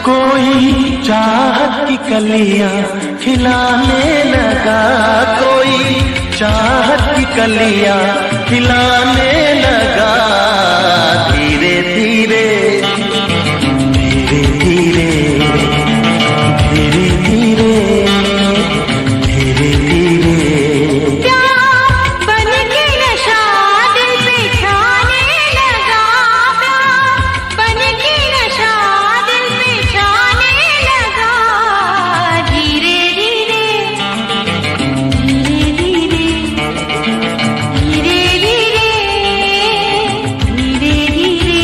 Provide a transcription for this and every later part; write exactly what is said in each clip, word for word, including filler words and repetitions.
कोई चाहत की कलियां खिलाने लगा, कोई चाहत की कलियां खिलाने लगा। धीरे धीरे धीरे धीरे धीरे धीरे धीरे धीरे प्यार बन के नशा दिल पे छाने लगा, प्यार बन के नशा दिल पे छाने लगा। धीरे धीरे धीरे धीरे धीरे धीरे धीरे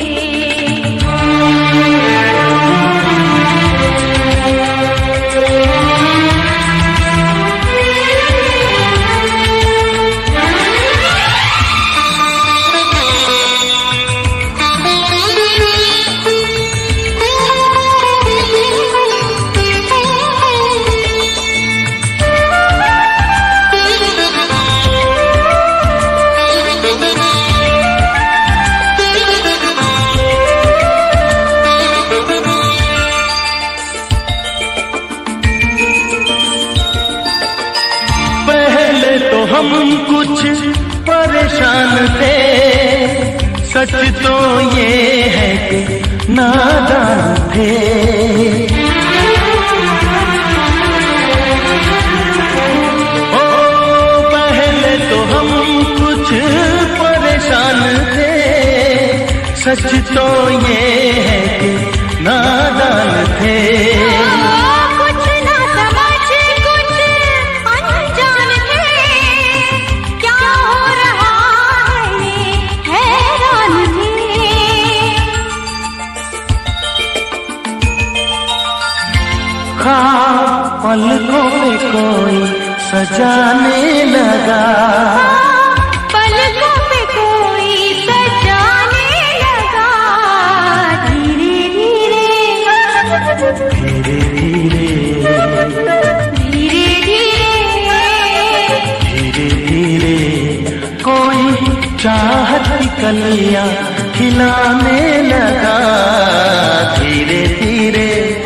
हम कुछ परेशान थे, सच तो ये है कि नादान थे। ओ पहले तो हम कुछ परेशान थे, सच तो ये है कि नादान थे। पलकों पे कोई सजाने लगा, पलकों पे कोई सजाने लगा। धीरे धीरे धीरे धीरे धीरे धीरे धीरे धीरे कोई चाहत की कलियां खिलाने लगा। धीरे धीरे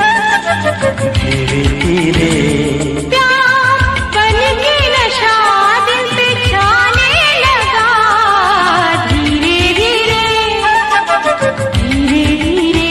धीरे धीरे प्यार बन के नशा दिल पे छाने लगा। धीरे धीरे धीरे धीरे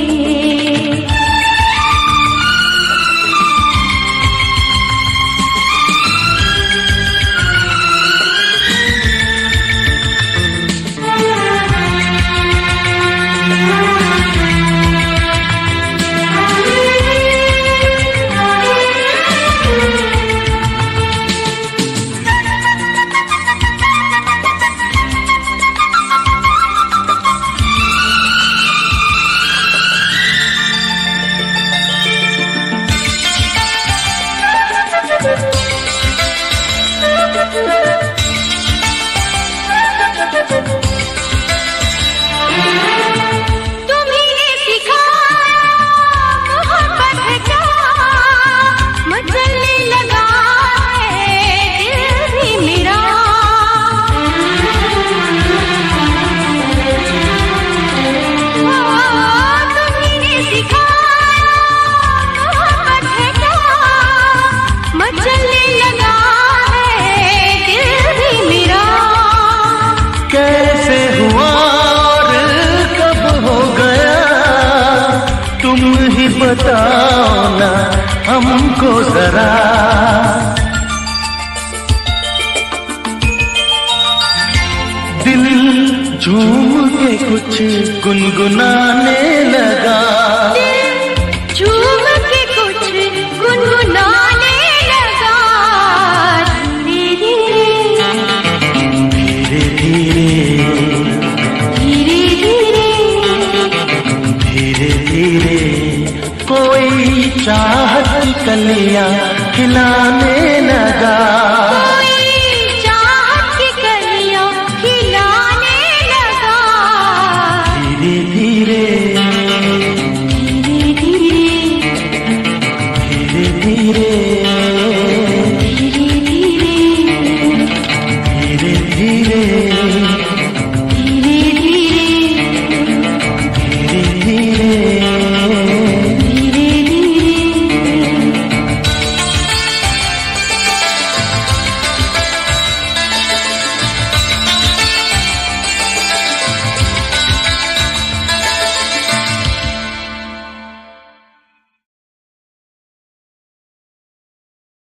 बताओ ना हमको जरा। दिल झूम के कुछ गुनगुनाने लगा, झूम के कुछ गुनगुनाने लगा। धीरे धीरे धीरे धीरे धीरे धीरे कोई चाहत की कलियां खिलाने लगा।